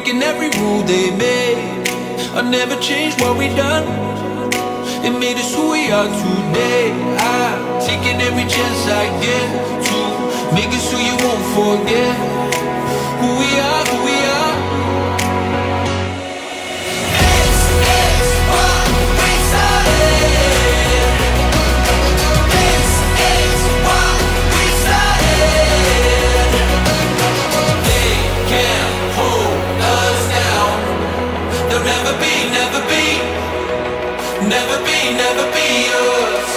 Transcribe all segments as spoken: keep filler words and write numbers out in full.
breaking every rule they made. I never changed what we done. It made us who we are today. I'm taking every chance I get to make us who you won't forget. Who we are, who we are. It's, it's what we started. It's, it's what we started. They can't hold us down. They'll never be, never be, never be, never be us.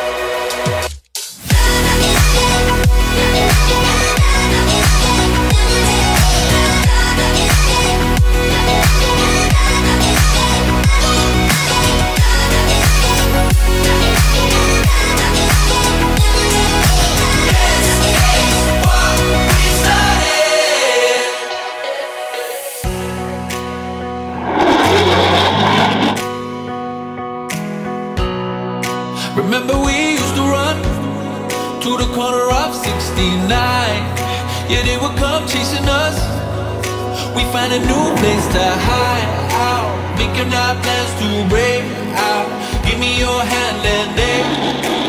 Remember we used to run to the corner of sixty-nine. Yeah, they would come chasing us. We find a new place to hide out, making our plans to break out. Give me your hand and they